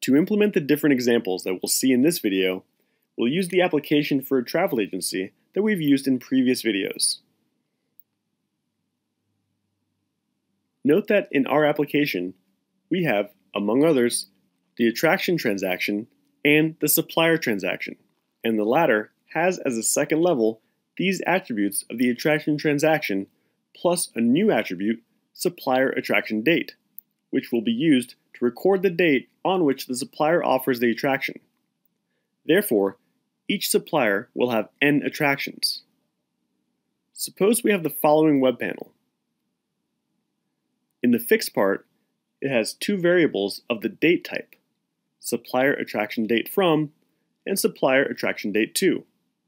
To implement the different examples that we'll see in this video, we'll use the application for a travel agency that we've used in previous videos. Note that in our application, we have, among others, the attraction transaction and the supplier transaction, and the latter has as a second level these attributes of the attraction transaction plus a new attribute, supplier attraction date, which will be used to record the date on which the supplier offers the attraction. Therefore, each supplier will have n attractions. Suppose we have the following web panel. In the fixed part, it has two variables of the date type, supplier attraction date from and supplier attraction date to.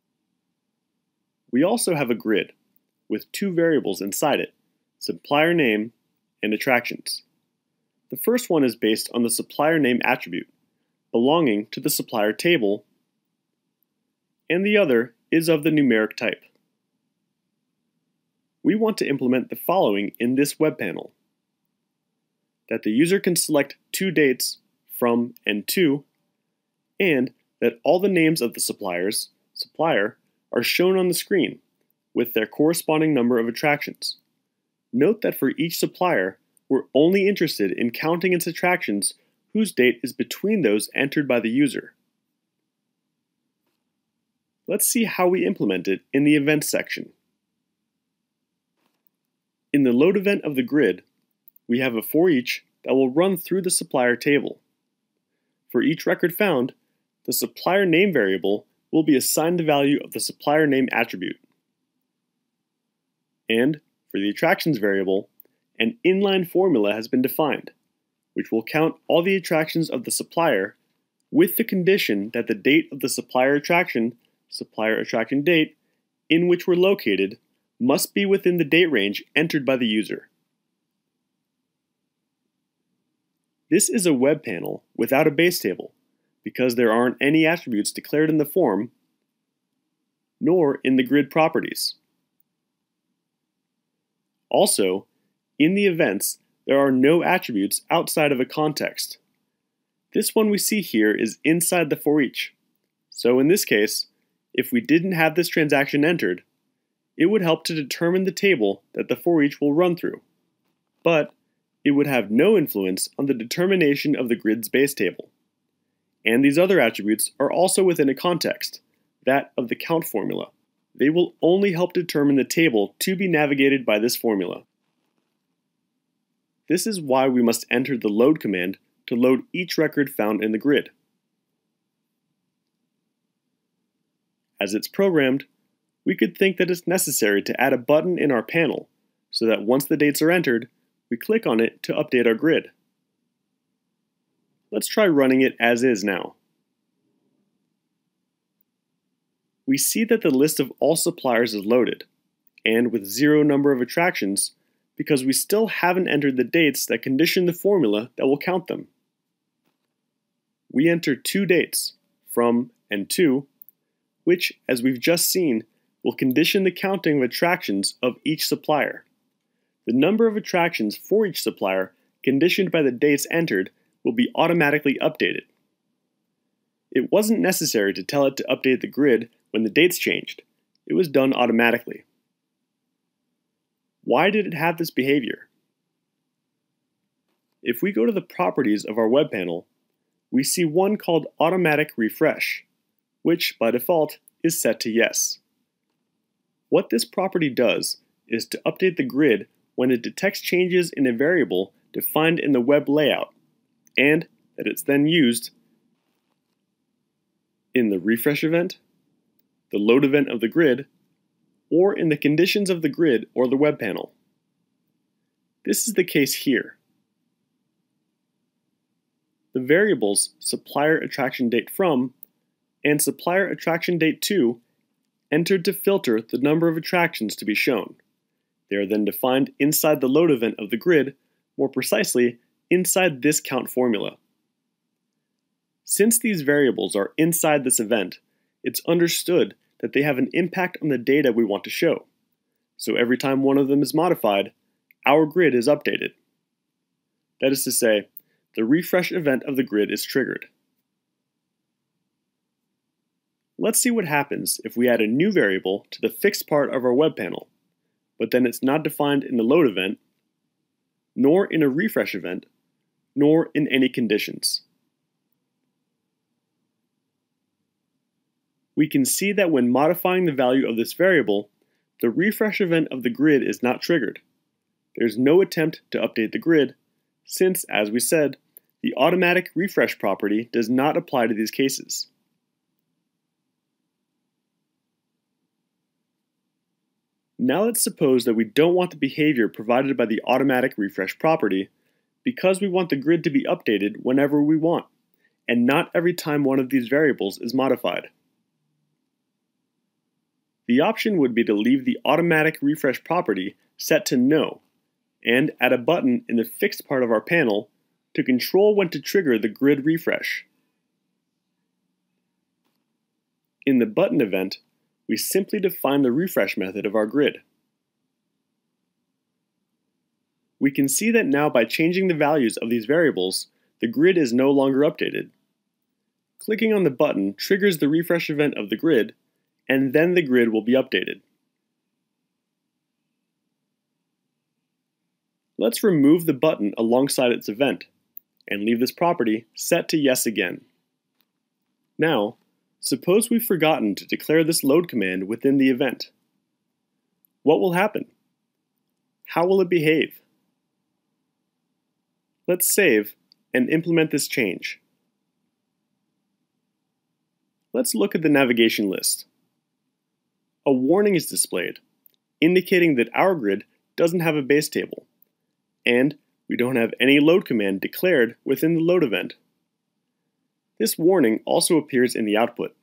We also have a grid with two variables inside it, supplier name and attractions. The first one is based on the supplier name attribute, belonging to the supplier table, and the other is of the numeric type. We want to implement the following in this web panel: that the user can select two dates, from and to, and that all the names of the supplier are shown on the screen with their corresponding number of attractions. Note that for each supplier, we're only interested in counting its attractions whose date is between those entered by the user. Let's see how we implement it in the events section. In the load event of the grid, we have a for each that will run through the supplier table. For each record found, the supplier name variable will be assigned the value of the supplier name attribute. And for the attractions variable, an inline formula has been defined, which will count all the attractions of the supplier with the condition that the date of the supplier attraction date, in which we're located, must be within the date range entered by the user. This is a web panel without a base table, because there aren't any attributes declared in the form, nor in the grid properties. Also, in the events, there are no attributes outside of a context. This one we see here is inside the for each. So in this case, if we didn't have this transaction entered, it would help to determine the table that the for each will run through. But it would have no influence on the determination of the grid's base table. And these other attributes are also within a context, that of the count formula. They will only help determine the table to be navigated by this formula. This is why we must enter the load command to load each record found in the grid. As it's programmed, we could think that it's necessary to add a button in our panel so that once the dates are entered, we click on it to update our grid. Let's try running it as is now. We see that the list of all suppliers is loaded, and with zero number of attractions, because we still haven't entered the dates that condition the formula that will count them. We enter two dates, from and to, which, as we've just seen, will condition the counting of attractions of each supplier. The number of attractions for each supplier, conditioned by the dates entered, will be automatically updated. It wasn't necessary to tell it to update the grid when the dates changed. It was done automatically. Why did it have this behavior? If we go to the properties of our web panel, we see one called Automatic Refresh, which by default is set to yes. What this property does is to update the grid when it detects changes in a variable defined in the web layout, and that it's then used in the refresh event, the load event of the grid, or in the conditions of the grid or the web panel. This is the case here. The variables supplier attraction date from and supplier attraction date to entered to filter the number of attractions to be shown. They are then defined inside the load event of the grid, more precisely inside this count formula. Since these variables are inside this event, it's understood that they have an impact on the data we want to show. So every time one of them is modified, our grid is updated. That is to say, the refresh event of the grid is triggered. Let's see what happens if we add a new variable to the fixed part of our web panel, but then it's not defined in the load event, nor in a refresh event, nor in any conditions. We can see that when modifying the value of this variable, the refresh event of the grid is not triggered. There's no attempt to update the grid, since, as we said, the automatic refresh property does not apply to these cases. Now let's suppose that we don't want the behavior provided by the automatic refresh property because we want the grid to be updated whenever we want, and not every time one of these variables is modified. The option would be to leave the automatic refresh property set to no, and add a button in the fixed part of our panel to control when to trigger the grid refresh. In the button event, we simply define the refresh method of our grid. We can see that now by changing the values of these variables, the grid is no longer updated. Clicking on the button triggers the refresh event of the grid, and then the grid will be updated. Let's remove the button alongside its event, and leave this property set to yes again. Now, suppose we've forgotten to declare this load command within the event. What will happen? How will it behave? Let's save and implement this change. Let's look at the navigation list. A warning is displayed, indicating that our grid doesn't have a base table, and we don't have any load command declared within the load event. This warning also appears in the output.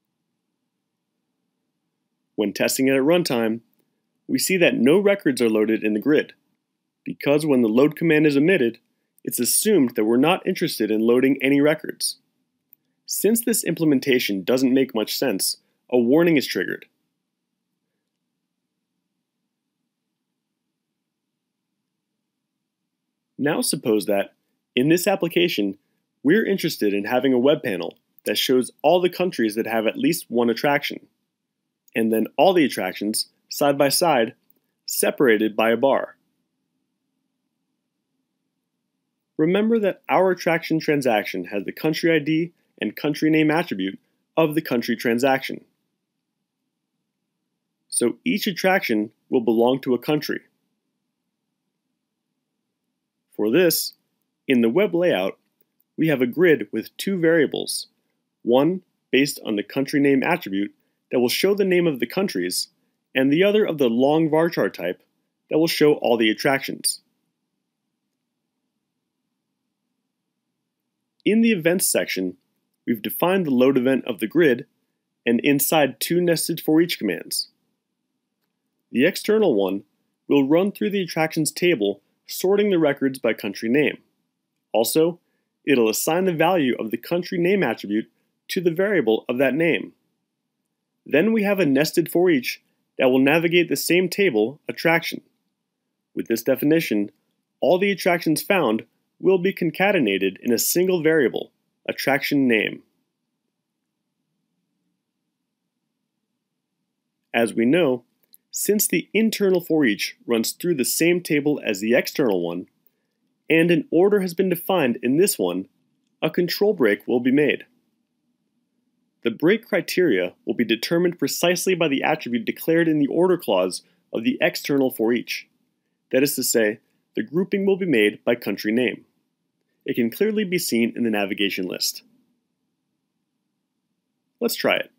When testing it at runtime, we see that no records are loaded in the grid, because when the load command is omitted, it's assumed that we're not interested in loading any records. Since this implementation doesn't make much sense, a warning is triggered. Now suppose that, in this application, we're interested in having a web panel that shows all the countries that have at least one attraction, and then all the attractions, side by side, separated by a bar. Remember that our attraction transaction has the country ID and country name attribute of the country transaction. So each attraction will belong to a country. For this, in the web layout, we have a grid with two variables, one based on the country name attribute that will show the name of the countries, and the other of the long varchar type that will show all the attractions. In the events section, we've defined the load event of the grid and inside two nested for each commands. The external one will run through the attractions table, sorting the records by country name. Also, it'll assign the value of the country name attribute to the variable of that name. Then we have a nested for each that will navigate the same table attraction. With this definition, all the attractions found will be concatenated in a single variable, attraction name. As we know, since the internal for each runs through the same table as the external one, and an order has been defined in this one, a control break will be made. The break criteria will be determined precisely by the attribute declared in the order clause of the external for each. That is to say, the grouping will be made by country name. It can clearly be seen in the navigation list. Let's try it.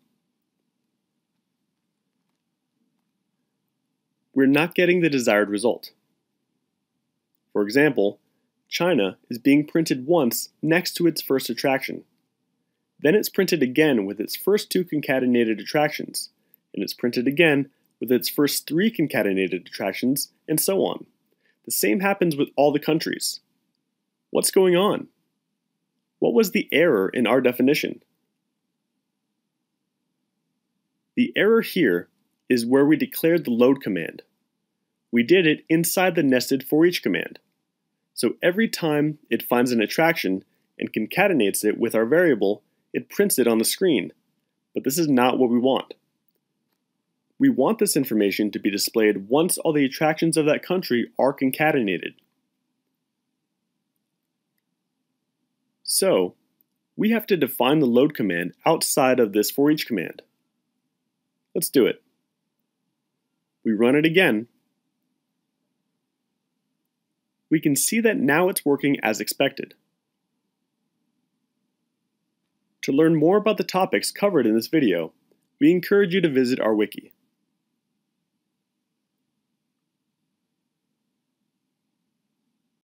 We're not getting the desired result. For example, China is being printed once next to its first attraction. Then it's printed again with its first two concatenated attractions, and it's printed again with its first three concatenated attractions, and so on. The same happens with all the countries. What's going on? What was the error in our definition? The error here is where we declared the load command. We did it inside the nested for each command. So every time it finds an attraction and concatenates it with our variable, it prints it on the screen. But this is not what we want. We want this information to be displayed once all the attractions of that country are concatenated. So, we have to define the load command outside of this for each command. Let's do it. We run it again. We can see that now it's working as expected. To learn more about the topics covered in this video, we encourage you to visit our wiki.